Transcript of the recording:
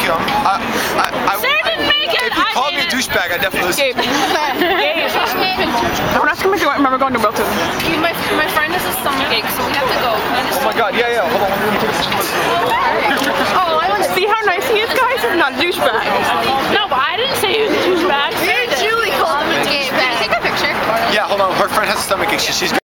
you. Sarah didn't make it! If you called me a douchebag, I definitely listen. Gabe. Gabe. We're not coming to remember going to Wilton. My friend has a stomach ache, so we have to go. Oh my god, yeah. Hold on, we're gonna take a Oh, I want to see how nice he is, guys. He's not a douchebag. No, but I didn't say he was a douchebag. Julie called him a douchebag. Can you take a picture? Yeah, hold on. Her friend has a stomach ache. She's